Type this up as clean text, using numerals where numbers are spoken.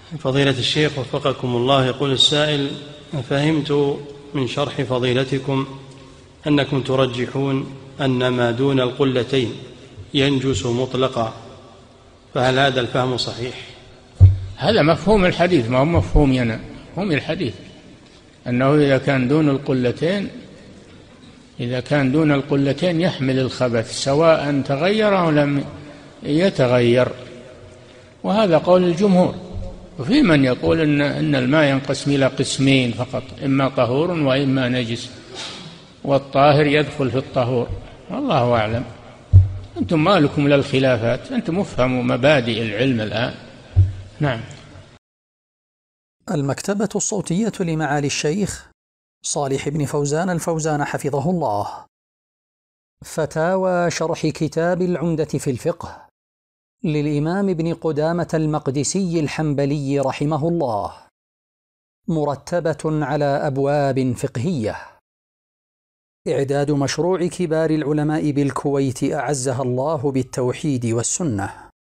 فضيلة الشيخ وفقكم الله، يقول السائل: فهمت من شرح فضيلتكم أنكم ترجحون أن ما دون القلتين ينجس مطلقا، فهل هذا الفهم صحيح؟ هذا مفهوم الحديث، ما هو مفهومي أنا، مفهوم الحديث أنه إذا كان دون القلتين يحمل الخبث سواء تغير أو لم يتغير، وهذا قول الجمهور. وفي من يقول إن الماء ينقسم إلى قسمين فقط، إما طهور وإما نجس، والطاهر يدخل في الطهور، والله أعلم. أنتم ما لكم للخلافات، أنتم افهموا مبادئ العلم الآن. نعم. المكتبة الصوتية لمعالي الشيخ صالح بن فوزان الفوزان حفظه الله. فتاوى شرح كتاب العمدة في الفقه للإمام ابن قدامة المقدسي الحنبلي رحمه الله، مرتبة على أبواب فقهية. إعداد مشروع كبار العلماء بالكويت أعزها الله بالتوحيد والسنة.